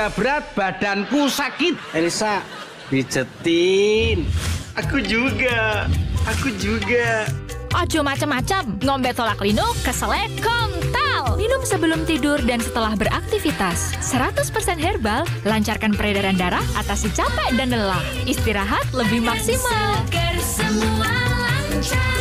kerja berat, badanku sakit. Elisa, pijetin. Aku juga. Ojo macem-macem, ngombe tolak lino keselak kontal. Minum sebelum tidur dan setelah beraktivitas. 100% herbal, lancarkan peredaran darah, atasi capek dan lelah. Istirahat lebih maksimal. Segar semua lancar.